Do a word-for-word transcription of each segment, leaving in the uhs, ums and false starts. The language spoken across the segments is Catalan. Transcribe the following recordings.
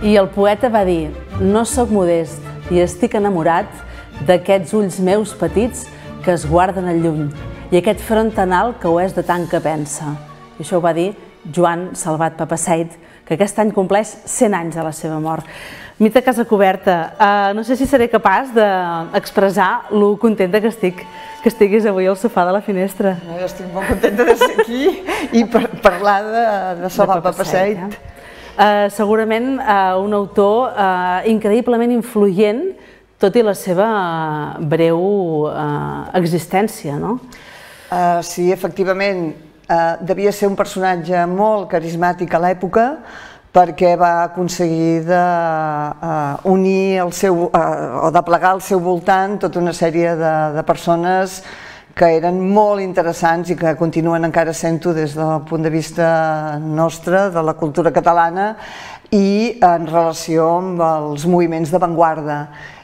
I el poeta va dir: no sóc modest i estic enamorat d'aquests ulls meus petits que es guarden al lluny i aquest front tan alt que ho és de tant que pensa. I això ho va dir Joan Salvat Papasseit, que aquest any compleix cent anys de la seva mort. Mite Casacuberta, no sé si seré capaç d'expressar lo contenta que estic que estiguis avui al sofà de la finestra. Estic molt contenta de ser aquí i parlar de Salvat Papasseit. Segurament un autor increïblement influent, tot i la seva breu existència, no? Sí, efectivament, devia ser un personatge molt carismàtic a l'època, perquè va aconseguir d'unir el seu, o de plegar al seu voltant tota una sèrie de persones que eren molt interessants i que continuen encara sent-ho des del punt de vista nostre, de la cultura catalana, i en relació amb els moviments d'avantguarda.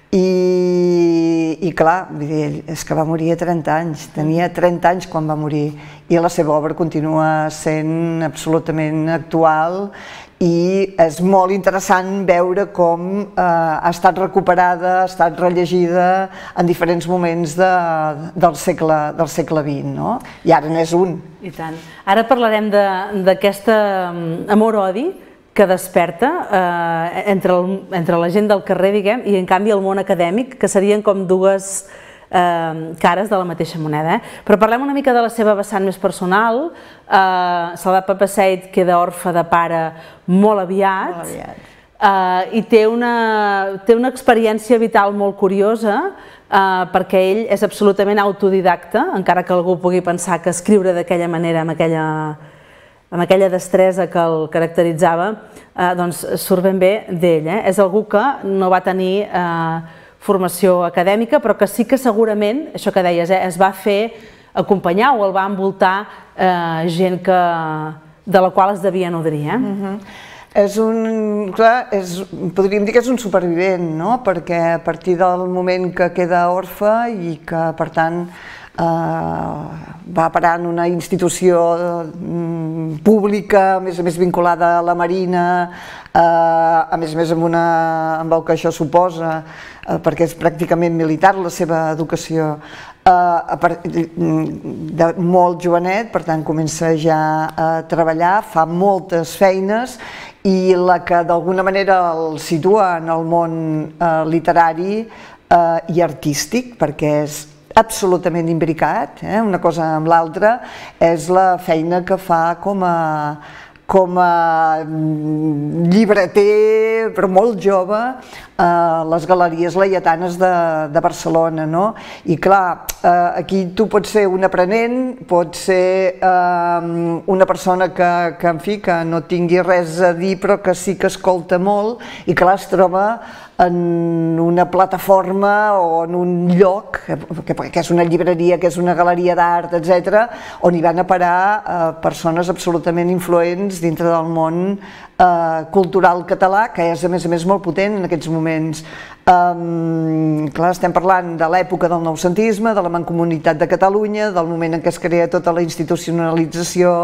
I clar, és que va morir a trenta anys, tenia trenta anys quan va morir, i la seva obra continua sent absolutament actual i és molt interessant veure com ha estat recuperada, ha estat rellegida en diferents moments del segle vint, no? I ara n'és un. I tant. Ara parlarem d'aquest amor-odi que desperta entre la gent del carrer, diguem, i en canvi el món acadèmic, que serien com dues cares de la mateixa moneda. Però parlem una mica de la seva vessant més personal. Salvat Papasseit queda orfe de pare molt aviat i té una experiència vital molt curiosa, perquè ell és absolutament autodidacta, encara que algú pugui pensar que escriure d'aquella manera, amb aquella amb aquella destresa que el caracteritzava, doncs surt ben bé d'ell. És algú que no va tenir formació acadèmica, però que sí que segurament, això que deies, es va fer acompanyar o el va envoltar gent de la qual es devia nodrir. És un, clar, podríem dir que és un supervivent, no? Perquè a partir del moment que queda orfe i que, per tant, va parar en una institució pública, a més a més vinculada a la Marina, a més a més amb el que això suposa, perquè és pràcticament militar la seva educació, molt jovenet, per tant comença ja a treballar, fa moltes feines, i la que d'alguna manera el situa en el món literari i artístic, perquè és absolutament imbricat, una cosa amb l'altra, és la feina que fa com a com a llibreter, però molt jove, a les galeries laietanes de Barcelona. I clar, aquí tu pots ser un aprenent, pots ser una persona que, en fi, que no tingui res a dir, però que sí que escolta molt, i clar, es troba en una plataforma o en un lloc, que és una llibreria, que és una galeria d'art, etcètera, on hi van a parar persones absolutament influents dintre del món cultural català, que és a més a més molt potent en aquests moments. Clar, estem parlant de l'època del noucentisme, de la Mancomunitat de Catalunya, del moment en què es crea tota la institucionalització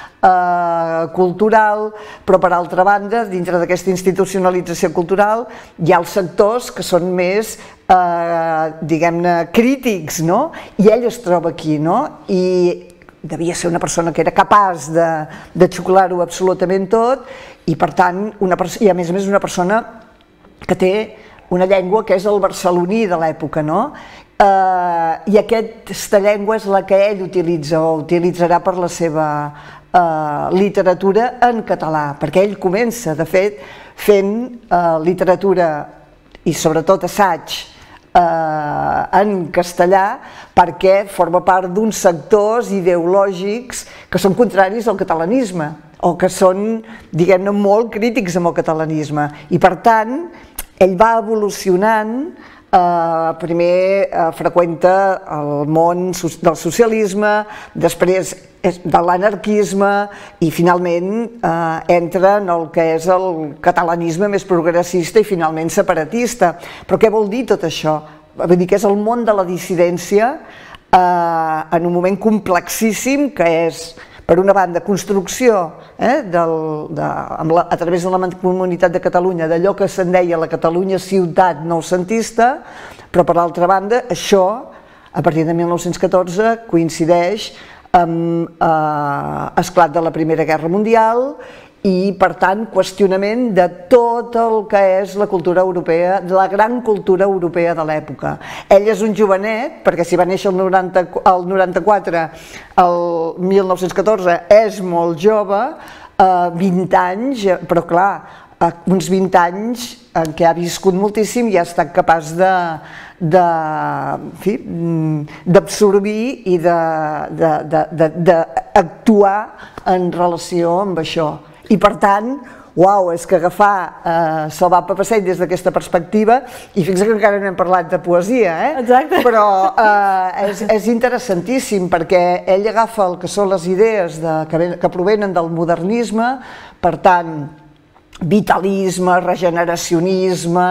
cultural, però per altra banda, dintre d'aquesta institucionalització cultural hi ha els sectors que són més, diguem-ne, crítics, no? I ell es troba aquí, no? I devia ser una persona que era capaç de xuclar-ho absolutament tot, i per tant, i a més a més una persona que té una llengua que és el barceloní de l'època, no? I aquesta llengua és la que ell utilitza o utilitzarà per la seva literatura en català, perquè ell comença, de fet, fent literatura i sobretot assaig en castellà, perquè forma part d'uns sectors ideològics que són contraris al catalanisme o que són, diguem-ne, molt crítics amb el catalanisme, i per tant ell va evolucionant. Primer freqüenta el món del socialisme, després de l'anarquisme, i finalment entra en el que és el catalanisme més progressista i finalment separatista. Però què vol dir tot això? Vull dir que és el món de la dissidència en un moment complexíssim, que és per una banda, construcció eh, del, de, amb la, a través de la Mancomunitat de Catalunya d'allò que se'n deia la Catalunya ciutat noucentista, però per l'altra banda, això, a partir de mil nou-cents catorze, coincideix amb eh, esclat de la Primera Guerra Mundial i, per tant, qüestionament de tot el que és la cultura europea, de la gran cultura europea de l'època. Ell és un jovenet, perquè si va néixer el noranta-quatre, el mil nou-cents catorze, és molt jove, vint anys, però clar, uns vint anys en què ha viscut moltíssim i ha estat capaç de d'absorbir i d'actuar en relació amb això. I per tant, uau, és que agafar eh, Salvat Papasseit des d'aquesta perspectiva, i fixa't que encara no hem parlat de poesia, eh? Exacte. Però eh, és, és interessantíssim perquè ell agafa el que són les idees de, que, que provenen del modernisme, per tant, vitalisme, regeneracionisme,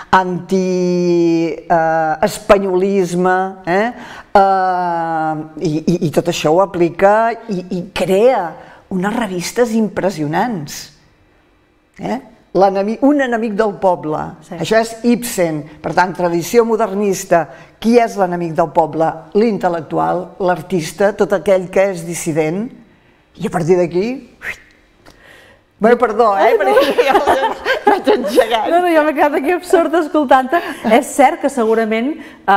anti-espanyolisme, eh, eh, i, i, i tot això ho aplica i, i crea unes revistes impressionants. Eh? Un enemic del poble, sí. Això és Ibsen, per tant, tradició modernista. Qui és l'enemic del poble? L'intel·lectual, l'artista, tot aquell que és dissident, i a partir d'aquí... Bé, perdó, eh? Perquè jo vaig engegant. No, no, jo m'he quedat aquí absurda escoltant-te. És cert que segurament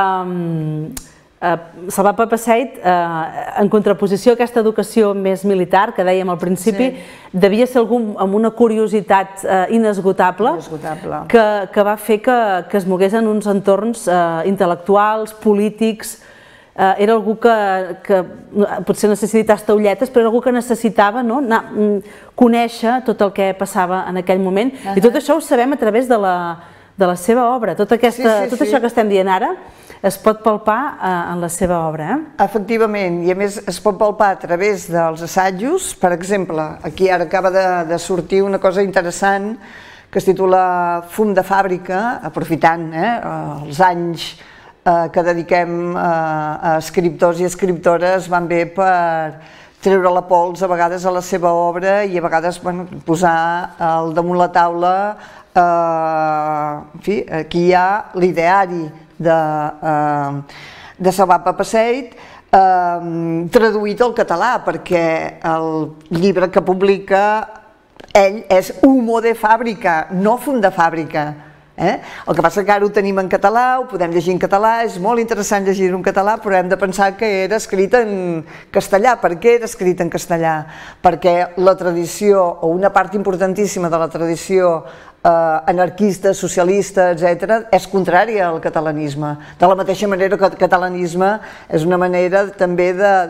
Salvat Papasseit, en contraposició a aquesta educació més militar, que dèiem al principi, devia ser algú amb una curiositat inesgotable que va fer que es mogués en uns entorns intel·lectuals, polítics. Era algú que potser necessitava taulletes, però era algú que necessitava conèixer tot el que passava en aquell moment. I tot això ho sabem a través de la seva obra. Tot això que estem dient ara es pot palpar en la seva obra. Efectivament, i a més es pot palpar a través dels assajos. Per exemple, aquí ara acaba de sortir una cosa interessant que es titula Fum de fàbrica, aprofitant els anys que dediquem a escriptors i escriptores, van bé per treure la pols a vegades a la seva obra i a vegades posar al damunt la taula, en fi, aquí hi ha l'ideari de Salvat Papasseit traduït al català, perquè el llibre que publica ell és Humo de fàbrica, no Fum de fàbrica. El que passa que ara ho tenim en català, ho podem llegir en català, és molt interessant llegir-ho en català, però hem de pensar que era escrit en castellà. Per què era escrit en castellà? Perquè la tradició, o una part importantíssima de la tradició anarquista, socialista, etcètera, és contrària al catalanisme. De la mateixa manera que el catalanisme és una manera també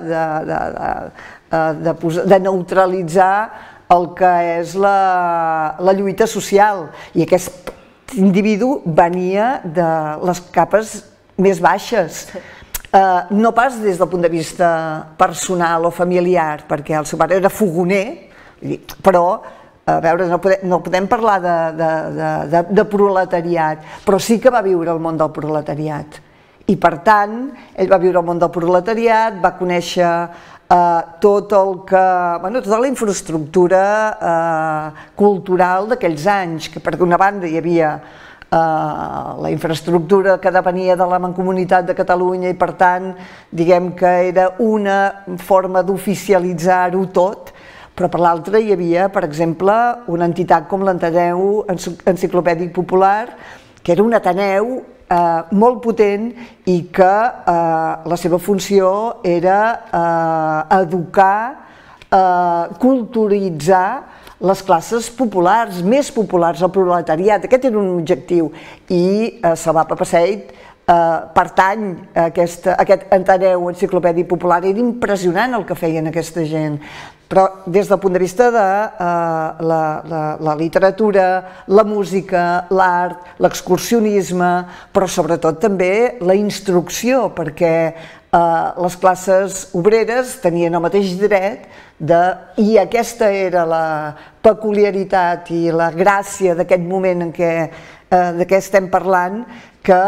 de neutralitzar el que és la lluita social. I aquest individu venia de les capes més baixes, no pas des del punt de vista personal o familiar, perquè el seu pare era fogoner, però, a veure, no podem parlar de proletariat, però sí que va viure el món del proletariat. I per tant, ell va viure el món del proletariat, va conèixer tot el que, bueno, tota la infraestructura cultural d'aquells anys, que per una banda hi havia la infraestructura que depenia de la Mancomunitat de Catalunya i per tant, diguem que era una forma d'oficialitzar-ho tot, però per l'altra hi havia, per exemple, una entitat com l'Ateneu Enciclopèdic Popular, que era un ateneu molt potent i que la seva funció era educar, culturitzar les classes populars, més populars, el proletariat. Aquest era un objectiu i Salvat Papasseit pertany a aquest Ateneu Enciclopèdic Popular. Era impressionant el que feien aquesta gent. Però des del punt de vista de la literatura, la música, l'art, l'excursionisme, però sobretot també la instrucció, perquè les classes obreres tenien el mateix dret i aquesta era la peculiaritat i la gràcia d'aquest moment de què estem parlant, que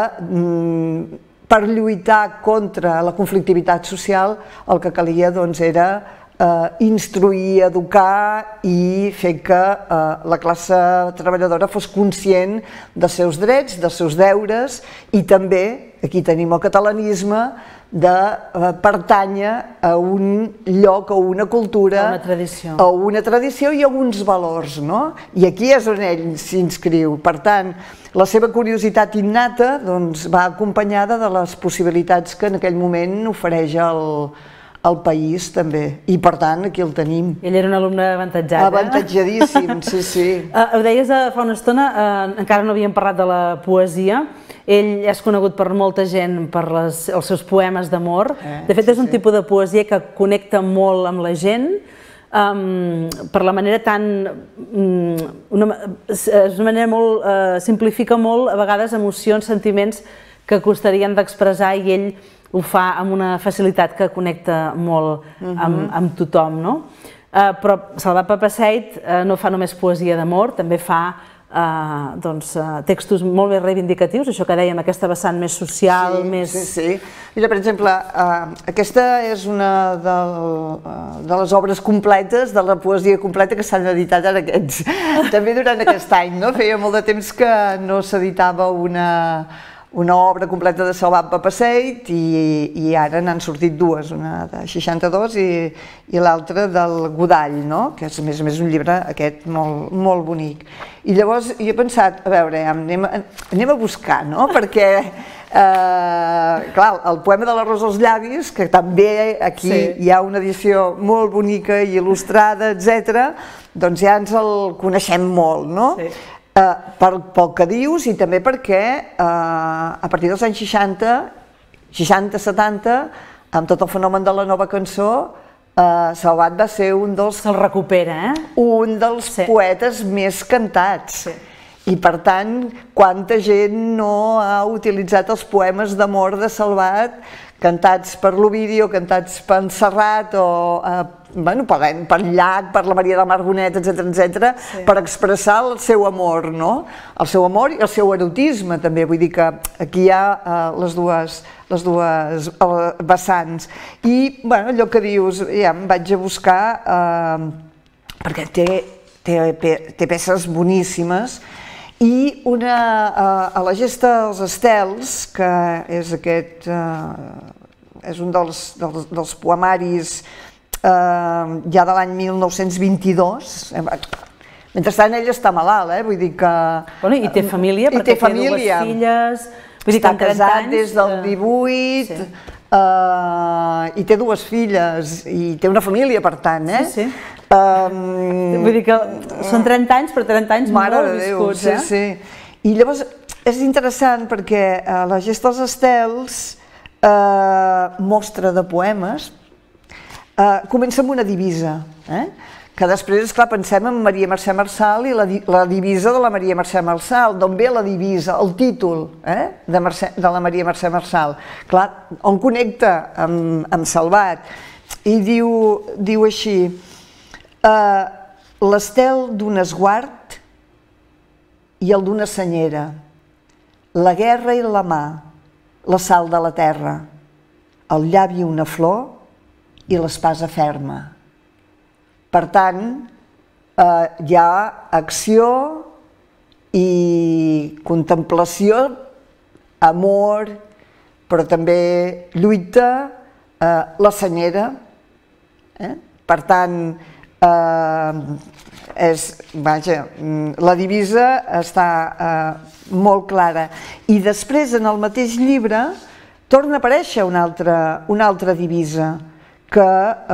per lluitar contra la conflictivitat social el que calia era instruir, educar i fer que la classe treballadora fos conscient dels seus drets, dels seus deures i també, aquí tenim el catalanisme, de pertànyer a un lloc, a una cultura, a una tradició, a una tradició i a uns valors, no? I aquí és on ell s'inscriu. Per tant, la seva curiositat innata va acompanyada de les possibilitats que en aquell moment ofereix el al país també, i per tant aquí el tenim. Ell era un alumne avantatjat, eh? Avantatjadíssim, sí, sí. Ho deies fa una estona, encara no havíem parlat de la poesia. Ell és conegut per molta gent per els seus poemes d'amor. De fet, és un tipus de poesia que connecta molt amb la gent, per la manera tan... És una manera molt... simplifica molt, a vegades, emocions, sentiments que costarien d'expressar i ell ho fa amb una facilitat que connecta molt amb tothom, no? Però Salvat Papasseit no fa només poesia d'amor, també fa textos molt més reivindicatius, això que dèiem, aquesta vessant més social, més... Sí, sí. Mira, per exemple, aquesta és una de les obres completes, de la poesia completa que s'han editat ara aquests, també durant aquest any, no? Feia molt de temps que no s'editava una... una obra completa de Salvat Papasseit i ara n'han sortit dues, una de seixanta-dos i l'altra del Godall, que és a més a més un llibre aquest molt bonic. I llavors jo he pensat, a veure, anem a buscar, no? Perquè, clar, el poema de l'arròs als llavis, que també aquí hi ha una edició molt bonica i il·lustrada, etcètera, doncs ja ens el coneixem molt, no? Pel que dius i també perquè a partir dels anys seixanta, seixanta setanta, amb tot el fenomen de la nova cançó, Salvat va ser un dels... Se'l recupera, eh? Un dels poetes més cantats. I per tant, quanta gent no ha utilitzat els poemes d'amor de Salvat cantats per l'Ovidi o cantats per Serrat o per Llach, per la Maria de Margonet, etcètera, per expressar el seu amor, no? El seu amor i el seu erotisme, també. Vull dir que aquí hi ha les dues vessants. I allò que dius, ja em vaig a buscar, perquè té peces boníssimes, i a la Gesta dels estels, que és aquest, és un dels poemaris ja de l'any mil nou-cents vint-i-dos, mentrestant ell està malalt, vull dir que... I té família, perquè té dues filles... Està casat des del divuit i té dues filles i té una família, per tant, eh? Sí, sí. Vull dir que són trenta anys, però trenta anys molt viscuts, eh? Sí, sí. I llavors és interessant perquè la Gesta dels estels, mostra de poemes, comença amb una divisa, que després, esclar, pensem en Maria Mercè Marçal i la divisa de la Maria Mercè Marçal, d'on ve la divisa, el títol de la Maria Mercè Marçal. Clar, on connecta amb Salvat. I diu així: l'estel d'un esguard i el d'una senyera, la guerra i la mà, la sal de la terra, el llavi una flor i l'espasa ferma. Per tant, hi ha acció i contemplació, amor, però també lluita, la senyera. Per tant, la divisa està molt clara. I després, en el mateix llibre, torna a aparèixer una altra divisa que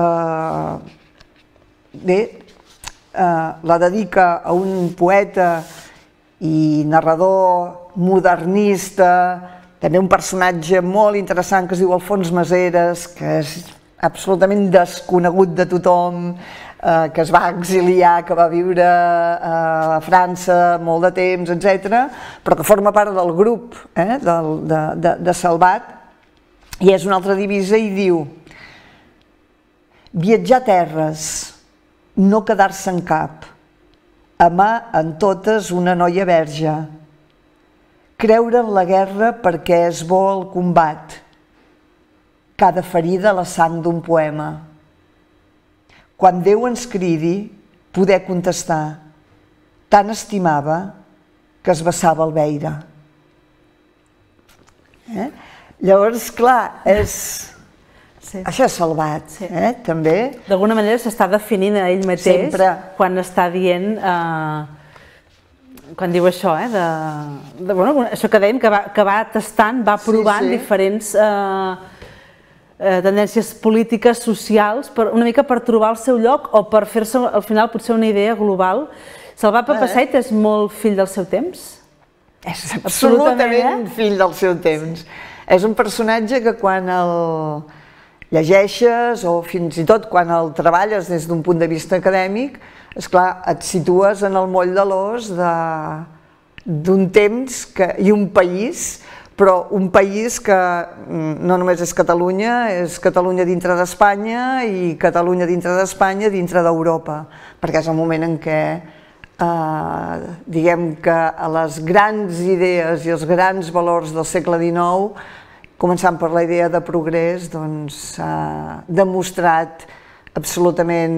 la dedica a un poeta i narrador modernista, també un personatge molt interessant que es diu Alfons Maseres, que és absolutament desconegut de tothom, que es va exiliar, que va viure a França molt de temps, etcètera, però que forma part del grup de Salvat, i és una altra divisa i diu: viatjar terres, no quedar-se en cap, amar en totes una noia verge, creure en la guerra perquè és bo el combat, cada ferida la sang d'un poema, quan Déu ens cridi, poder contestar. Tant estimava que es vessava al veire. Eh? Llavors, clar, és... Sí. Això és Salvat, sí. eh? també. D'alguna manera s'està definint a ell mateix Sempre. quan està dient, eh, quan diu això, eh, de, de, bueno, això que dèiem, que va, que va tastant, va provant sí, sí. diferents eh, eh, tendències polítiques, socials, per, una mica per trobar el seu lloc o per fer-se al final potser una idea global. Salvat Papasseit eh? és molt fill del seu temps? És absolutament, absolutament eh? fill del seu temps. És un personatge que quan el llegeixes o fins i tot quan el treballes des d'un punt de vista acadèmic, esclar, et situes en el moll de l'os d'un temps que, i un país, però un país que no només és Catalunya, és Catalunya dintre d'Espanya i Catalunya dintre d'Espanya dintre d'Europa, perquè és el moment en què eh, diguem que les grans idees i els grans valors del segle dinou, començant per la idea de progrés, doncs s'ha demostrat absolutament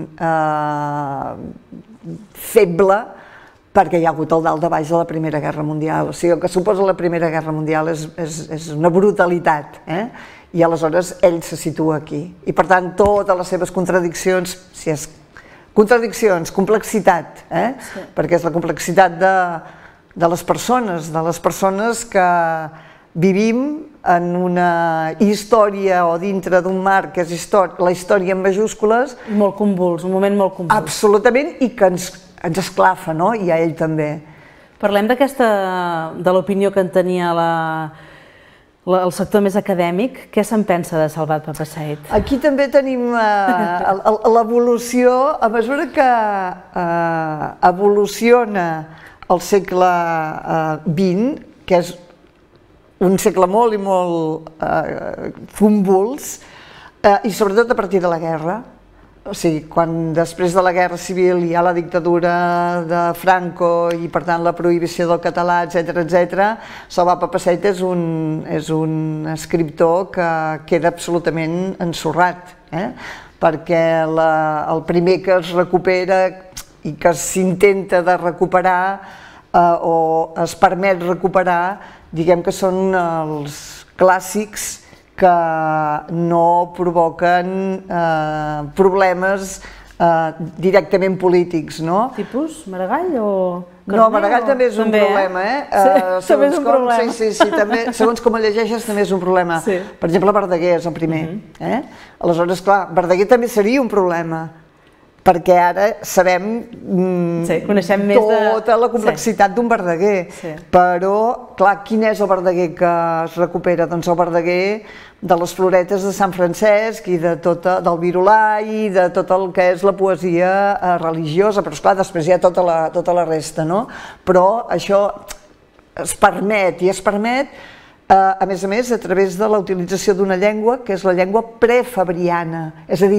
eh, feble perquè hi ha hagut el dalt de baix de la Primera Guerra Mundial. O sigui, el que suposa la Primera Guerra Mundial és, és, és una brutalitat, eh? I aleshores ell se situa aquí. I per tant, totes les seves contradiccions, si és contradiccions, complexitat, eh? Sí. Perquè és la complexitat de, de les persones, de les persones que vivim en una història o dintre d'un marc que és història, la història en majúscules. Molt convuls, un moment molt convuls. Absolutament, i que ens, ens esclafa, no? I a ell també. Parlem d'aquesta, de l'opinió que en tenia la, la, el sector més acadèmic. Què se'n pensa de Salvat Papasseit? Aquí també tenim eh, l'evolució, a mesura que eh, evoluciona el segle vint, que és un segle molt i molt eh, convuls, eh, i sobretot a partir de la guerra. O sigui, quan després de la Guerra Civil hi ha la dictadura de Franco i per tant la prohibició del català, etcètera, etcètera, Salvat Papasseit és un, és un escriptor que queda absolutament ensorrat, eh? Perquè la, el primer que es recupera i que s'intenta de recuperar eh, o es permet recuperar, diguem que són els clàssics que no provoquen eh, problemes eh, directament polítics, no? Tipus Maragall o Carner? No, Maragall o... també és un també, problema, eh? eh? Sí, també és un com, problema. Sí, sí, sí, també, segons com el llegeixes també és un problema. Sí. Per exemple, Verdaguer és el primer. Uh-huh. eh? Aleshores, clar, Verdaguer també seria un problema, perquè ara sabem mm, sí, coneixem més tota de... la complexitat sí. d'un Verdaguer, sí. Però, clar, quin és el Verdaguer que es recupera? Doncs el Verdaguer de les floretes de Sant Francesc i de tota, del Virolà i de tot el que és la poesia eh, religiosa, però esclar, després hi ha tota la, tota la resta, no? Però això es permet i es permet, eh, a més a més, a través de la utilització d'una llengua que és la llengua prefabriana, és a dir,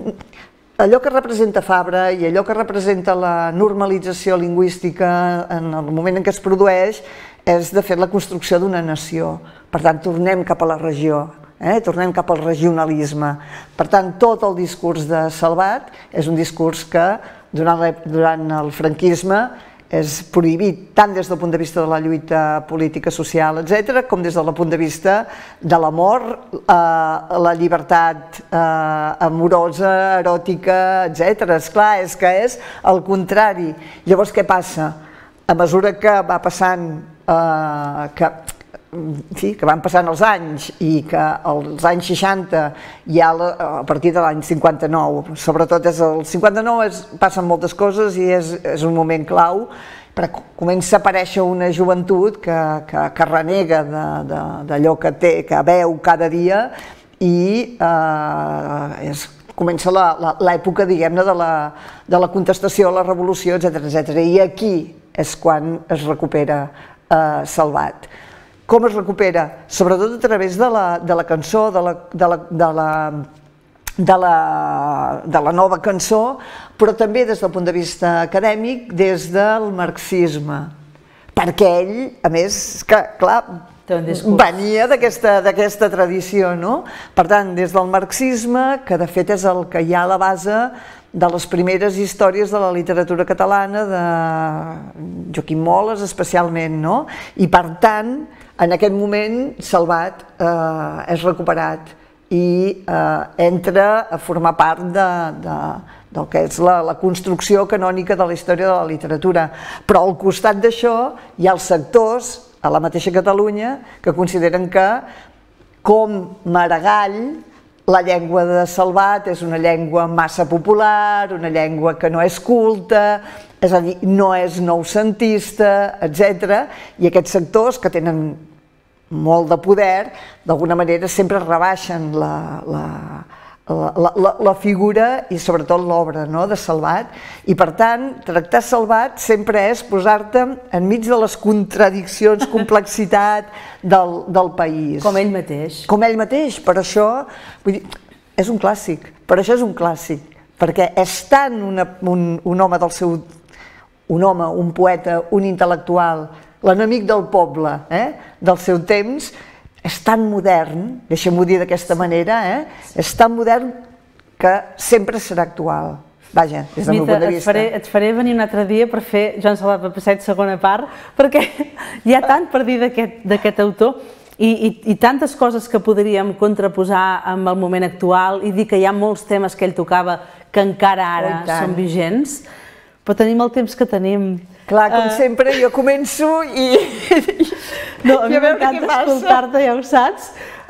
allò que representa Fabra i allò que representa la normalització lingüística en el moment en què es produeix és, de fet, la construcció d'una nació. Per tant, tornem cap a la regió, eh? tornem cap al regionalisme. Per tant, tot el discurs de Salvat és un discurs que, durant, durant el franquisme, és prohibit tant des del punt de vista de la lluita política, social, etcètera, com des del punt de vista de l'amor, eh, la llibertat eh, amorosa, eròtica, etcètera. Esclar, és que és el contrari. Llavors, què passa? A mesura que va passant, eh, que, sí, que van passant els anys i que als anys seixanta hi ha, a partir de l'any cinquanta-nou, sobretot és el cinquanta-nou, és, passen moltes coses i és, és un moment clau, perquè comença a aparèixer una joventut que, que, que renega d'allò que té, que veu cada dia i eh, és, comença l'època, diguem-ne, de, la, de la contestació a la revolució, etcètera, etcètera. I aquí és quan es recupera eh, Salvat. Com es recupera? Sobretot a través de la, de la cançó, de la, de, la, de, la, de, la, de la nova cançó, però també des del punt de vista acadèmic, des del marxisme. Perquè ell, a més, que, clar... venia d'aquesta tradició, no? Per tant, des del marxisme, que de fet és el que hi ha a la base de les primeres històries de la literatura catalana, de Joaquim Moles especialment, no? I per tant, en aquest moment, Salvat és recuperat i entra a formar part del que és la construcció canònica de la història de la literatura. Però al costat d'això hi ha els sectors a la mateixa Catalunya que consideren que, com Maragall, la llengua de Salvat és una llengua massa popular, una llengua que no és culta, és a dir, no és noucentista, etcètera. I aquests sectors que tenen molt de poder, d'alguna manera sempre rebaixen la figura i sobretot l'obra de Salvat. I per tant, tractar Salvat sempre és posar-te enmig de les contradiccions, complexitat del país. Com ell mateix. Com ell mateix, per això, vull dir, és un clàssic, per això és un clàssic, perquè és tant un home del seu, un home, un poeta, un intel·lectual, l'enemic del poble, del seu temps, és tan modern, deixem-ho dir d'aquesta manera, és tan modern que sempre serà actual. Vaja, des del meu punt de vista. Et faré venir un altre dia per fer Joan Salvat Papasseit segona part, perquè hi ha tant per dir d'aquest autor i tantes coses que podríem contraposar amb el moment actual i dir que hi ha molts temes que ell tocava que encara ara són vigents, però tenim el temps que tenim. Clar, com sempre, jo començo i... No, a mi m'encanta escoltar-te, ja ho saps.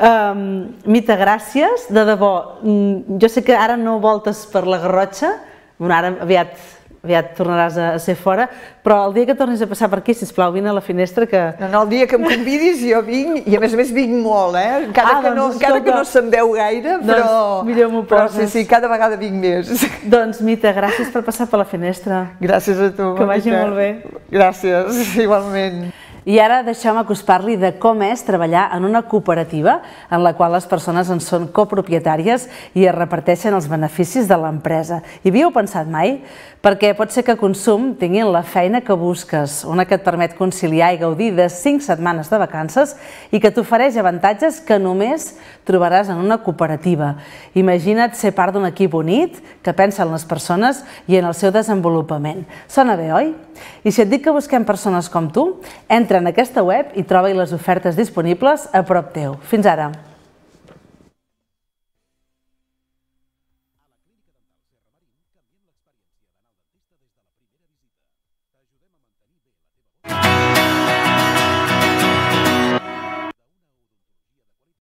Mita, gràcies, de debò. Jo sé que ara no voltes per la Garrotxa, ara aviat tornaràs a ser fora, però el dia que tornis a passar per aquí, sisplau, vine a la finestra que... No, el dia que em convidis jo vinc, i a més a més vinc molt, eh? Encara que no se'n veu gaire, però... Millor m'ho poses. Però sí, sí, cada vegada vinc més. Doncs, Mita, gràcies per passar per la finestra. Gràcies a tu. Que vagi molt bé. Gràcies, igualment. I ara deixem acostar-li de com és treballar en una cooperativa en la qual les persones en són copropietàries i es reparteixen els beneficis de l'empresa. Hi havíeu pensat mai? Perquè pot ser que Consum tinguin la feina que busques, una que et permet conciliar i gaudir de cinc setmanes de vacances i que t'ofereix avantatges que només trobaràs en una cooperativa. Imagina't ser part d'un equip unit que pensa en les persones i en el seu desenvolupament. Sona bé, oi? I si et dic que busquem persones com tu, entra en aquesta web i troba-hi les ofertes disponibles a prop teu. Fins ara! T'ajudem a mantenir